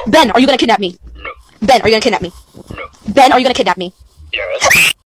Ben, are you gonna kidnap me? No. Ben, are you gonna kidnap me? No. Ben, are you gonna kidnap me? Yes.